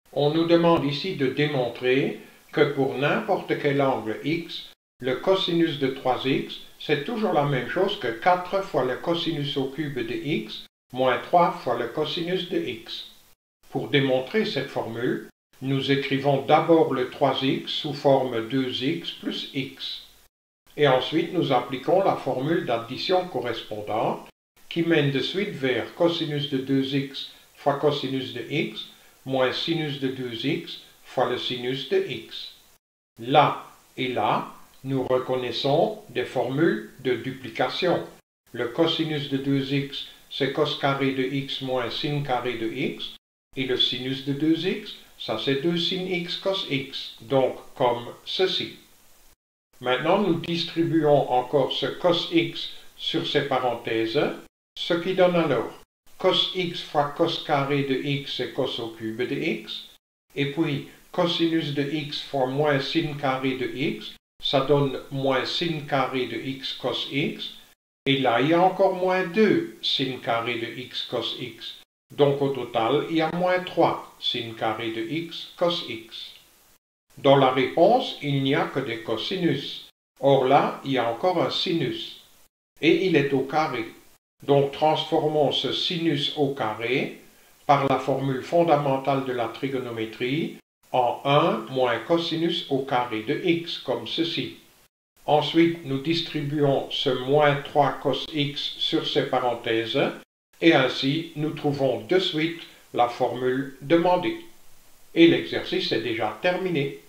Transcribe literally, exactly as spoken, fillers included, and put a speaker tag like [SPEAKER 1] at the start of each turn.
[SPEAKER 1] On nous demande ici de démontrer que pour n'importe quel angle x, le cosinus de trois x, c'est toujours la même chose que quatre fois le cosinus au cube de x moins trois fois le cosinus de x. Pour démontrer cette formule, nous écrivons d'abord le trois x sous forme deux x plus x. Et ensuite, nous appliquons la formule d'addition correspondante qui mène de suite vers cosinus de deux x fois cosinus de x moins sinus de deux x fois le sinus de x. Là et là, nous reconnaissons des formules de duplication. Le cosinus de deux x, c'est cos carré de x moins sin carré de x, et le sinus de deux x, ça c'est deux sin x cos x, donc comme ceci. Maintenant, nous distribuons encore ce cos x sur ces parenthèses, ce qui donne alors cos x fois cos carré de x, c'est cos au cube de x, et puis cosinus de x fois moins sin carré de x, ça donne moins sin carré de x cos x, et là il y a encore moins deux sin carré de x cos x, donc au total il y a moins trois sin carré de x cos x. Dans la réponse, il n'y a que des cosinus. Or là, il y a encore un sinus. Et il est au carré. Donc transformons ce sinus au carré par la formule fondamentale de la trigonométrie en un moins cosinus au carré de x, comme ceci. Ensuite, nous distribuons ce moins trois cos x sur ces parenthèses, et ainsi nous trouvons de suite la formule demandée. Et l'exercice est déjà terminé.